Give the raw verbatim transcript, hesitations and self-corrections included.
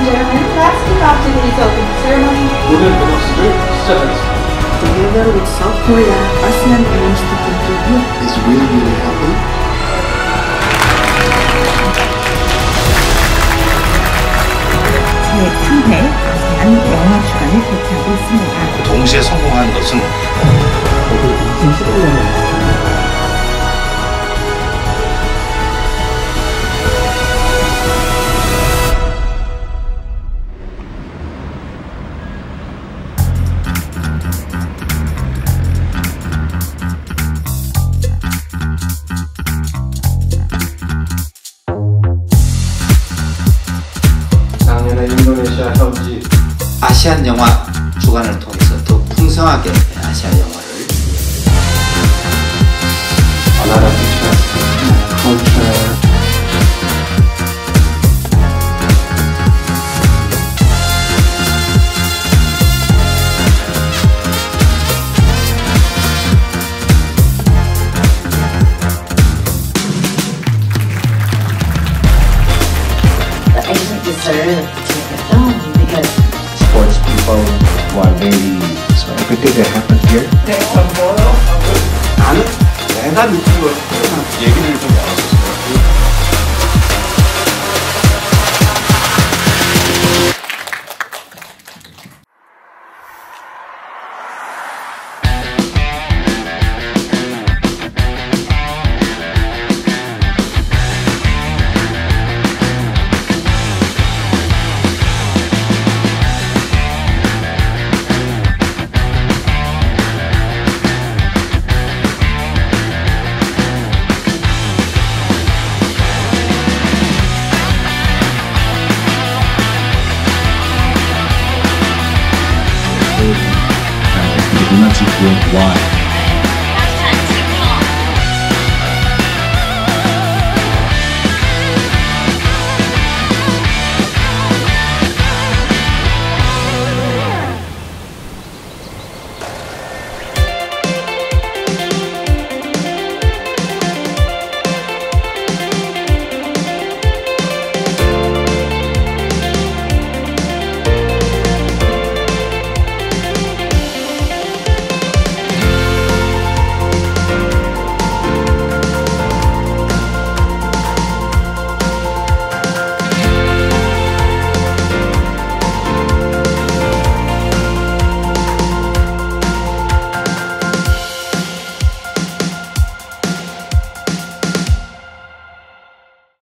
Chairman, let's kick off today's opening ceremony. 오늘 개막식을 시작하겠습니다. Together with South Korea, ASEAN aims to contribute is really, really happy. 제삼 회 아세안 영화주간을 개최하고 있습니다. 동시에 성공한 것은 이천십일 년에 인도네시아 현지 아세안 영화 주간을 통해서 더 풍성하게 아세안 영화를 A lot of interest in culture. I think it's a because Sports people who are very, so everything that happened here. 나는 내가 느낀 걸 얘기를 좀 나눴었어요. Worldwide.